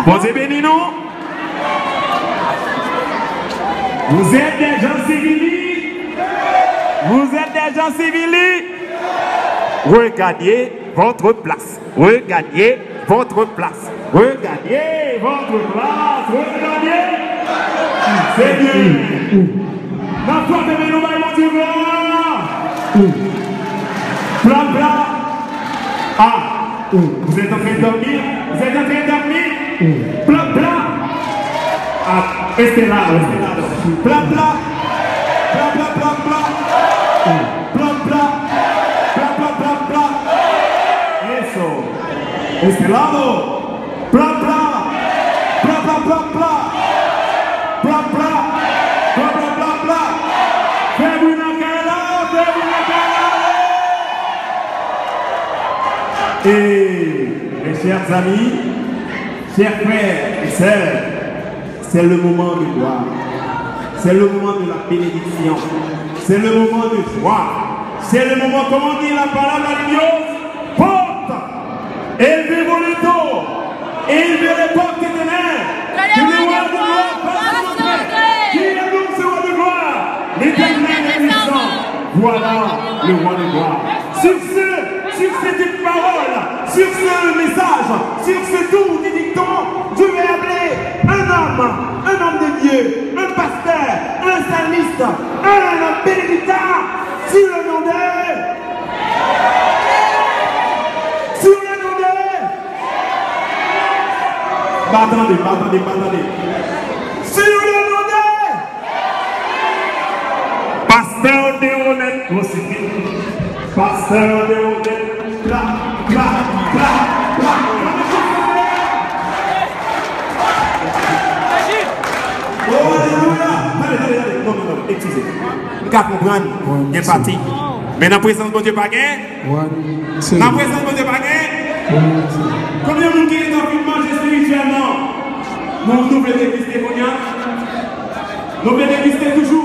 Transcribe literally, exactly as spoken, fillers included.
Bon Dieu béni nous. Vous êtes des gens civils. Vous êtes des gens civils. Regardez votre place. Regardez votre place. Regardez votre place. Regardez. C'est bien. La foi de mes nouvelles motivants. Plan, plan. Ah. Vous êtes en train de dormir. Vous êtes en train de dormir. Plan, plan. Ah. Restez là. Restez là. Plan, plan. Plan, plan, plan, plan. Plan, plan. Plan, plan, plan, plan. Eso. Este lado. Plan, plan. Plan, plan, plan, plan. Plan, plan. Plan, plan, plan, plan. Fais-vous une galère. Fais-vous une galère. Et mes chers amis, chers frères et sœurs, c'est le moment de gloire. C'est le moment de la bénédiction. C'est le moment de joie. C'est le moment, comment dit la parole de Dieu, porte, élevez vos létaux, élevez les portes éternelles. Que le roi de gloire passe entrer. Qui est donc ce roi de gloire? L'éternel est puissant. Voilà le roi de gloire. Sur ce, sur cette parole, sur ce message, sur ce tour du dicton, je vais appeler un homme, un homme de Dieu, un pasteur, un psalmiste, un bénédicteur, sur le nom de... Sur le nom de... Bah attendez, bah attendez, bah attendez. Sur le nom de... Pasteur Déronette, crucifié. Pasteur Déronette, là, là, là, là. Oh, alléluia! Allez, allez, allez. Non, non, non, excusez. Vous pouvez comprendre, il est parti. Mais dans la présence de Dieu, pas gain. Dans la présence de Dieu, pas gain. Combien de monde qui est en train de manger spirituellement? Nous, nous voulons déguster, nous voulons déguster toujours.